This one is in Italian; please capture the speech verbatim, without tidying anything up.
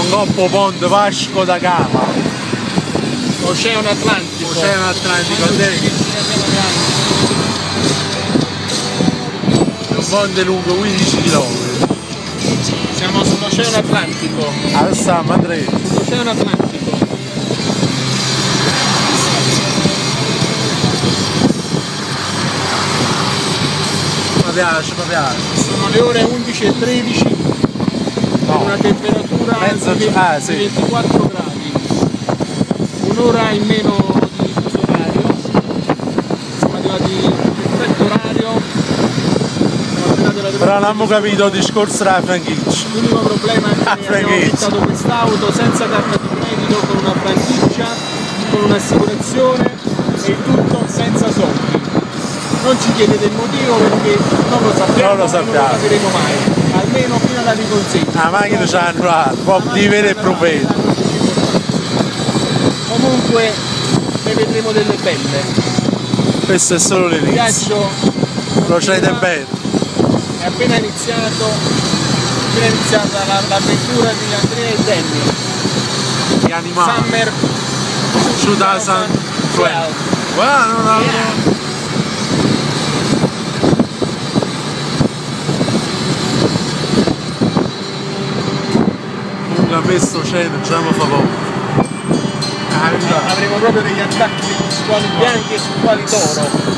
un coppo ponte Vasco da Gama. Oceano Atlantico. Oceano Atlantico, un ponte lungo quindici chilometri. Siamo sull'Oceano Atlantico. Adesso a Madrid. Sull'Oceano Atlantico. Mi piace, mi piace. Sono le ore undici e tredici, no. Con una temperatura Mezzo, di ah, sì. ventiquattro gradi, un'ora in meno di fuso orario, siamo arrivati in perfetto orario, siamo arrivati alla però non abbiamo capito il discorso della franchigia. L'unico problema è che abbiamo affittato quest'auto senza carta di credito, con una franchigia, con un'assicurazione e il tutto senza soldi. Non ci chiedete il motivo perché non lo sappiamo, non lo sappiamo. Non lo capiremo mai, almeno fino alla riconsegna. La macchina ci ha annullato, può di vero e profeta. Comunque ne vedremo delle belle. Questo è solo l'inizio. Il viaggio lo cede bene. È appena iniziato, appena iniziata l'avventura di Andrea e Danny. Gli animali. Summer duemiladodici. Guarda, no, no, no. A questo cielo già mi fa paura. Avremo proprio degli attacchi su quali bianchi e su quali toro.